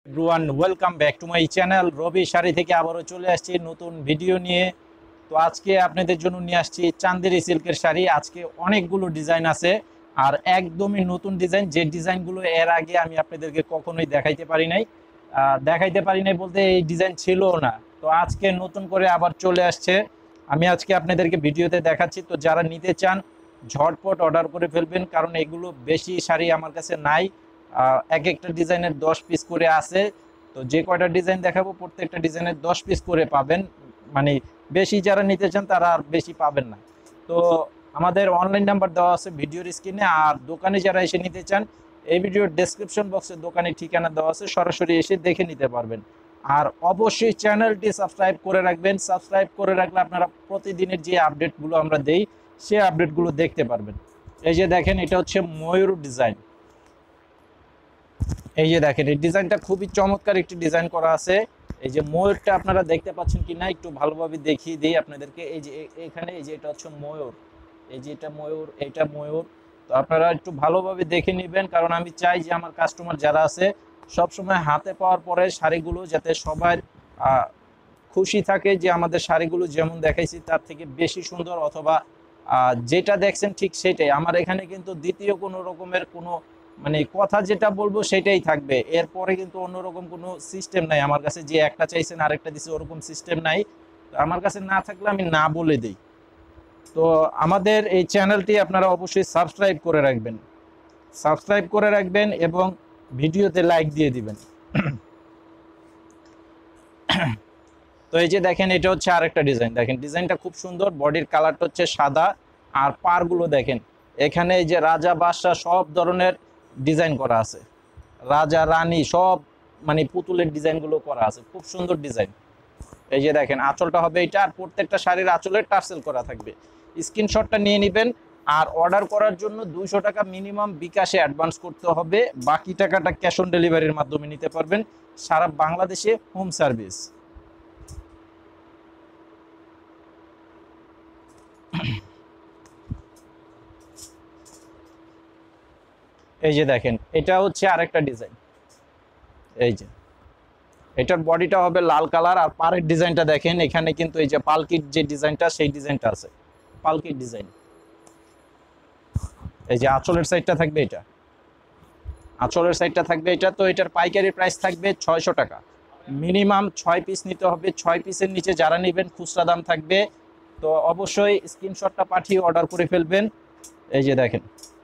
Everyone welcome back to my channel Robi sari থেকে আবারও চলে আসছি নতুন ভিডিও নিয়ে। তো আজকে আপনাদের জন্য নিয়ে আসছি চান্দেরি সিল্কের শাড়ি। আজকে অনেকগুলো ডিজাইন আছে আর একদমই নতুন ডিজাইন, যে ডিজাইনগুলো এর আগে আমি আপনাদেরকে কখনোই দেখাইতে পারি নাই বলতে এই ডিজাইন ছিল না। তো আজকে নতুন করে আবার চলে আসছে, আমি আজকে আপনাদেরকে ভিডিওতে দেখাচ্ছি। তো যারা নিতে চান ঝটপট অর্ডার করে ফেলবেন, কারণ এগুলো বেশি শাড়ি আমার কাছে নাই। এক একটা ডিজাইনের 10 পিস করে আছে। তো যে কয়টা ডিজাইন দেখাবো প্রত্যেকটা ডিজাইনের 10 পিস করে পাবেন, মানে বেশি যারা নিতে চান তারা আর বেশি পাবেন না। তো আমাদের অনলাইন নাম্বার দেওয়া আছে ভিডিওর স্ক্রিনে, আর দোকানে যারা এসে নিতে চান এই ভিডিওর ডেসক্রিপশন বক্সে দোকানের ঠিকানা দেওয়া আছে, সরাসরি এসে দেখে নিতে পারবেন। আর অবশ্যই চ্যানেলটি সাবস্ক্রাইব করে রাখবেন, সাবস্ক্রাইব করে রাখলে আপনারা প্রতিদিনের যে আপডেটগুলো আমরা দেই সেই আপডেটগুলো দেখতে পারবেন। এই যে দেখেন, এটা হচ্ছে ময়ূর ডিজাইন। এই যে দেখেন, এই ডিজাইনটা খুবই চমৎকার একটি ডিজাইন করা আছে। এই যে ময়ূরটা আপনারা দেখতে পাচ্ছেন কিনা একটু ভালোভাবে দেখিয়ে দিই আপনাদেরকে। এই যে এখানে এই যে এটা হচ্ছে ময়ূর, এই যে এটা ময়ূর, এটা ময়ূর। তো আপনারা একটু ভালোভাবে দেখে নেবেন, কারণ আমি চাই যে আমার কাস্টমার যারা আছে সব সময় হাতে পাওয়ার পরে শাড়িগুলো যাতে সবার খুশি থাকে, যে আমাদের শাড়িগুলো যেমন দেখাইছি তার থেকে বেশি সুন্দর, অথবা যেটা দেখছেন ঠিক সেটাই। আমার এখানে কিন্তু দ্বিতীয় কোনো রকমের কোনো মানে কথা যেটা বলবো সেটাই থাকবে, এরপরে কিন্তু অন্যরকম কোনো সিস্টেম নাই আমার কাছে, যে একটা চাইছেন আরেকটা দিছে ওরকম সিস্টেম নাই। আমার কাছে না থাকলে আমি না বলে দিই। তো আমাদের এই চ্যানেলটি আপনারা অবশ্যই সাবস্ক্রাইব করে রাখবেন এবং ভিডিওতে লাইক দিয়ে দিবেন। তো এই যে দেখেন, এটা হচ্ছে আরেকটা ডিজাইন। দেখেন ডিজাইনটা খুব সুন্দর, বডির কালারটা হচ্ছে সাদা, আর পারগুলো দেখেন এখানে এই যে রাজা বাদশা সব ধরনের ডিজাইন করা আছে, রাজা রানী সব মানে পুতুলের ডিজাইনগুলো করা আছে, খুব সুন্দর ডিজাইন। এই যে দেখেন আঁচলটা হবে এটা, আর প্রত্যেকটা শাড়ির আঁচলের টার্সেল করা থাকবে। স্ক্রিনশটটা নিয়ে নেবেন, আর অর্ডার করার জন্য 200 টাকা মিনিমাম বিকাশে অ্যাডভান্স করতে হবে, বাকি টাকাটা ক্যাশ অন ডেলিভারির মাধ্যমে নিতে পারবেন, সারা বাংলাদেশে হোম সার্ভিস। এই যে দেখেন, এটা হচ্ছে আরেকটা ডিজাইন। এই যে এটার বডিটা হবে লাল কালার, আর পাড়ের ডিজাইনটা দেখেন, এখানে কিন্তু এই যে পালকির যে ডিজাইনটা সেই ডিজাইনটা আছে, পালকির ডিজাইন। এই যে আঁচলের সাইডটা থাকবে এটা, আঁচলের সাইডটা থাকবে এটা। তো এটার পাইকারি প্রাইস থাকবে 600 টাকা। মিনিমাম 6 পিস নিতে হবে, 6 পিসের নিচে যারা নেবেন খুচরা দাম থাকবে। তো অবশ্যই স্ক্রিনশটটা পাঠিয়ে অর্ডার করে ফেলবেন। এই যে দেখেন,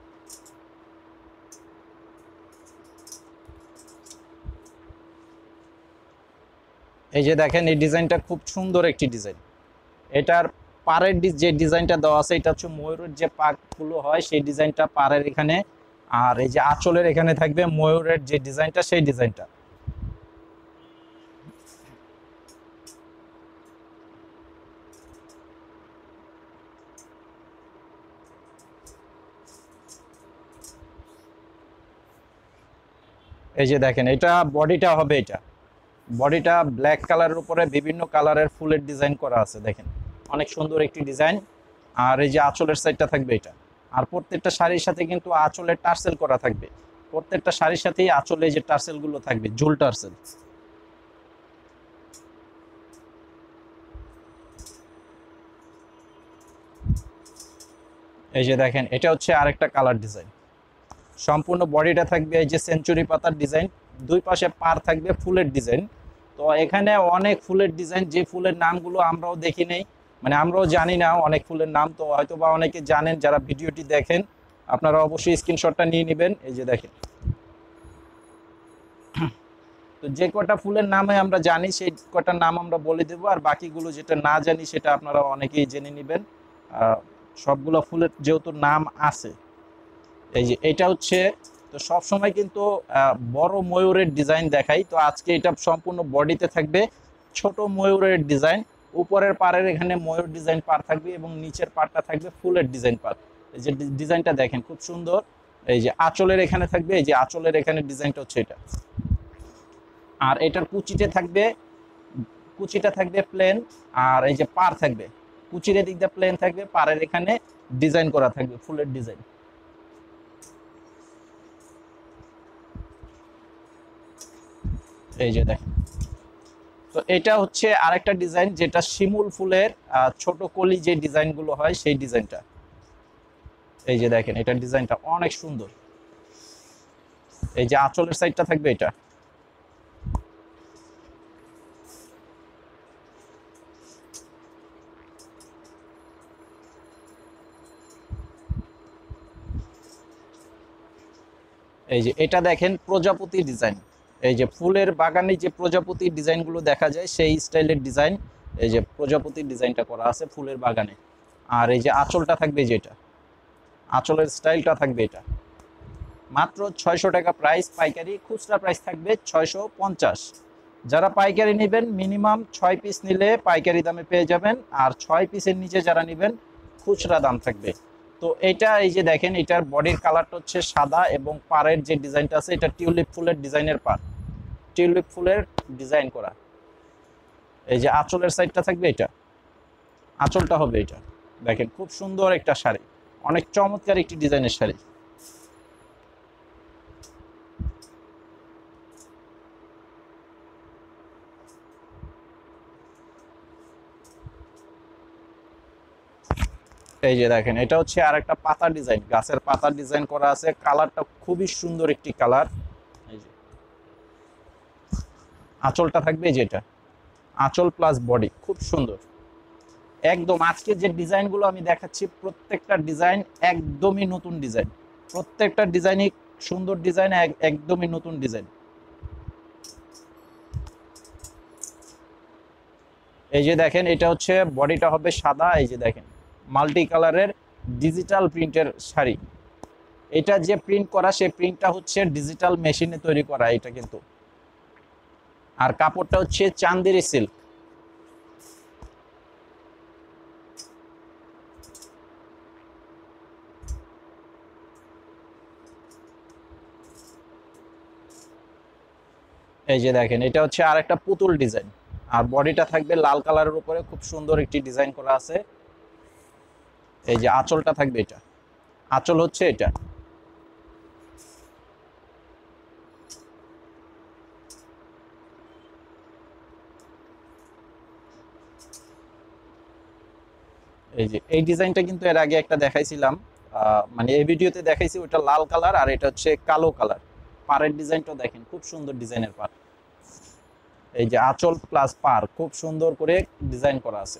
এই যে দেখেন, এই ডিজাইনটা খুব সুন্দর একটি ডিজাইন। এটার পাড়ের যে ডিজাইনটা দেওয়া আছে এটা হচ্ছে ময়ূরের যে পাকগুলো হয় সেই ডিজাইনটা পাড়ের এখানে, আর এই যে আঁচলের এখানে থাকবে ময়ূরের যে ডিজাইনটা সেই ডিজাইনটা। এই যে দেখেন, এটা বডিটা হবে, এটা বডিটা ব্ল্যাক কালারের উপরে বিভিন্ন কালারের ফুলের ডিজাইন করা আছে, দেখেন অনেক সুন্দর একটি ডিজাইন। আর এই যে আঁচলের সাইডটা থাকবে এটা, আর প্রত্যেকটা শাড়ির সাথে কিন্তু আঁচলের টার্সেল করা থাকবে, প্রত্যেকটা শাড়ির সাথেই আঁচলে যে টার্সেলগুলো থাকবে ঝুল টার্সেল। এই যে দেখেন, এটা হচ্ছে আরেকটা কালার ডিজাইন। সম্পূর্ণ বডিটা থাকবে এই যে সেঞ্চুরি পাতার ডিজাইন, দুই পাশে পার থাকবে ফুলের ডিজাইন। তো এখানে অনেক ফুলের ডিজাইন, যে ফুলের নামগুলো আমরাও দেখি নেই, মানে আমরাও জানি না অনেক ফুলের নাম। তো হয়তো বা অনেকে জানেন যারা ভিডিওটি দেখেন, আপনারা অবশ্যই স্ক্রিনশটটা নিয়ে নেবেন। এই যে দেখেন, তো যে কটা ফুলের নামে আমরা জানি সেই কটার নাম আমরা বলে দেবো, আর বাকিগুলো যেটা না জানি সেটা আপনারা অনেকেই জেনে নেবেন। সবগুলো ফুলের যেহেতু নাম আছে। এই যে এটা হচ্ছে, তো সব সময় কিন্তু বড় ময়ূরের ডিজাইন দেখাই, তো আজকে এটা সম্পূর্ণ বডিতে থাকবে ছোট ময়ূরের ডিজাইন। উপরের পাড়ের এখানে ময়ূর ডিজাইন পার থাকবে এবং নিচের পাড়টা থাকবে ফুলের ডিজাইন পার। এই যে ডিজাইনটা দেখেন খুব সুন্দর। এই যে আঁচলের এখানে থাকবে, এই যে আঁচলের এখানে ডিজাইনটা হচ্ছে এটা। আর এটার কুচিটা থাকবে প্লেন, আর এই যে পার থাকবে, কুচির এদিক দিয়ে প্লেন থাকবে, পাড়ের এখানে ডিজাইন করা থাকবে ফুলের ডিজাইন। এই যে দেখেন। তো এটা হচ্ছে আরেকটা ডিজাইন, যেটা শিমুল ফুলের ছোট কলি যে ডিজাইনগুলো হয় সেই ডিজাইনটা। এই যে দেখেন, এটার ডিজাইনটা অনেক সুন্দর। এই যে আঁচলের সাইডটা থাকবে এটা। এই যে এটা দেখেন প্রজাপতি ডিজাইন। এই যে ফুলের বাগানে যে প্রজাপতি ডিজাইনগুলো দেখা যায় সেই স্টাইলের ডিজাইন। এই যে প্রজাপতি ডিজাইনটা করা আছে ফুলের বাগানে। আর এই যে আঁচলটা থাকবে, যেটা আঁচলের স্টাইলটা থাকবে এটা। মাত্র 600 টাকা প্রাইস পাইকারি, খুচরা প্রাইস থাকবে 650। যারা পাইকারি নেবেন মিনিমাম 6 পিস নিলে পাইকারি দামে পেয়ে যাবেন, আর 6 পিসের নিচে যারা নেবেন খুচরা দাম থাকবে। তো এটা এই যে দেখেন, এটার বডির কালারটা হচ্ছে সাদা এবং পাড়ের যে ডিজাইনটা আছে এটা টিউলিপ ফুলের ডিজাইনের পাড়, টিউলিপ ফুলের ডিজাইন করা। এই যে আঁচলের সাইডটা থাকবে এটা, আঁচলটা হবে এটা। দেখেন খুব সুন্দর একটা শাড়ি, অনেক চমৎকার একটি ডিজাইনের শাড়ি। এই যে দেখেন, এটা হচ্ছে আর একটা পাতা ডিজাইন, গাছের পাতার ডিজাইন করা আছে। কালারটা খুবই সুন্দর একটি কালার। এই যে আঁচলটা থাকবে যেটা, আঁচল প্লাস বডি খুব সুন্দর একদম। আজকে যে ডিজাইনগুলো আমি দেখাচ্ছি প্রত্যেকটা ডিজাইন একদমই নতুন ডিজাইন, প্রত্যেকটা ডিজাইনই সুন্দর ডিজাইন, একদমই নতুন ডিজাইন। এই যে দেখেন, এটা হচ্ছে বডিটা হবে সাদা। এই যে দেখেন মাল্টি কালারের ডিজিটাল প্রিন্টের শাড়ি। এটা যে প্রিন্ট করা সেই প্রিন্টটা হচ্ছে ডিজিটাল মেশিনে তৈরি করা এটা কিন্তু। আর কাপড়টা হচ্ছে চান্দেরি সিল্ক। এই যে দেখেন, এটা হচ্ছে আর একটা পুতুল ডিজাইন। আর বডিটা থাকবে লাল কালারের উপরে, খুব সুন্দর একটি ডিজাইন করা আছে। এই যে আঁচলটা থাকবে এটা, আঁচল হচ্ছে এটা। এই যে এই ডিজাইনটা কিন্তু এর আগে একটা দেখাইছিলাম, মানে এই ভিডিওতে দেখাইছি, ওটা লাল কালার আর এটা হচ্ছে কালো কালার। পাড়ের ডিজাইনটা দেখেন খুব সুন্দর ডিজাইনের পাড়। এই যে আঁচল প্লাস পাড় খুব সুন্দর করে ডিজাইন করা আছে।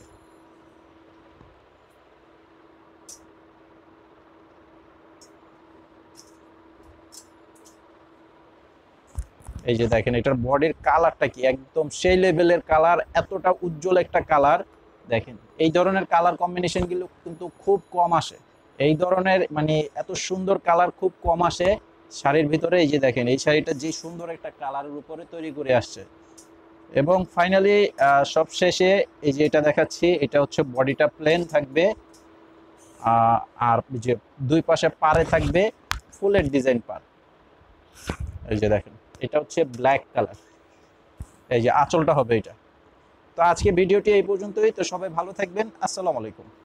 এই যে দেখেন, এটার বডির কালারটা কি একদম সেই লেভেলের কালার, এতটা উজ্জ্বল একটা কালার। দেখেন এই ধরনের কালার কম্বিনেশন গুলো কিন্তু খুব কম আসে, এই ধরনের মানে এত সুন্দর কালার খুব কম আসে শাড়ির ভিতরে। এই যে দেখেন, এই শাড়িটা যে সুন্দর একটা কালারের উপরে তৈরি করে আসছে। এবং ফাইনালি সব শেষে এই যে এটা দেখাচ্ছি, এটা হচ্ছে বডিটা প্লেন থাকবে। আর যে দুই পাশে পাড়ে থাকবে ফুলের ডিজাইন পাড়। এই যে দেখেন, এটা হচ্ছে ব্ল্যাক কালার। এই যে আঁচলটা হবে এটা। তো আজকে ভিডিওটি এই পর্যন্তই। তো সবাই ভালো থাকবেন, আসসালামু আলাইকুম।